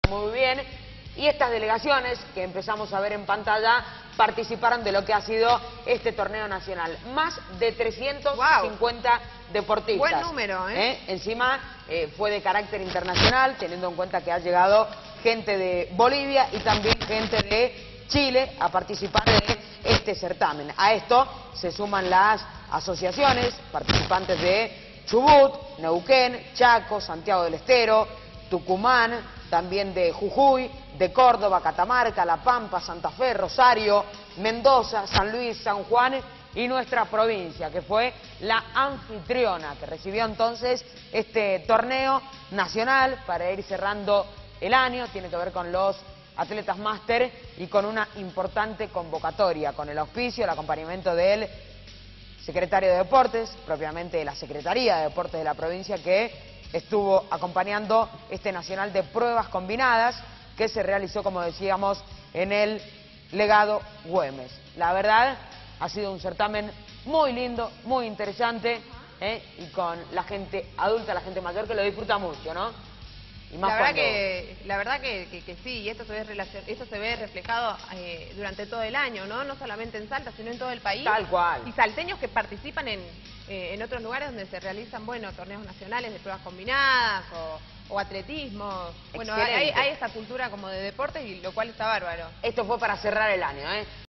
muy bien. Y estas delegaciones que empezamos a ver en pantalla participaron de lo que ha sido este torneo nacional. Más de 350 deportistas. Buen número, ¿eh? Encima fue de carácter internacional, teniendo en cuenta que ha llegado gente de Bolivia y también gente de Chile a participar de este certamen. A esto se suman las asociaciones participantes de Chubut, Neuquén, Chaco, Santiago del Estero, Tucumán, también de Jujuy, de Córdoba, Catamarca, La Pampa, Santa Fe, Rosario, Mendoza, San Luis, San Juan y nuestra provincia, que fue la anfitriona, que recibió entonces este torneo nacional para ir cerrando el año. Tiene que ver con los atletas máster y con una importante convocatoria, con el auspicio, el acompañamiento del secretario de Deportes, propiamente de la Secretaría de Deportes de la provincia, que estuvo acompañando este nacional de pruebas combinadas que se realizó, como decíamos, en el Legado Güemes. La verdad, ha sido un certamen muy lindo, muy interesante, y con la gente adulta, la gente mayor, que lo disfruta mucho, ¿no? Y más la verdad que sí, y esto se ve reflejado durante todo el año, ¿no? No solamente en Salta, sino en todo el país. Tal cual. Y salteños que participan en otros lugares donde se realizan, bueno, torneos nacionales de pruebas combinadas o atletismo. Bueno, hay esta cultura como de deportes, y lo cual está bárbaro. Esto fue para cerrar el año, ¿eh?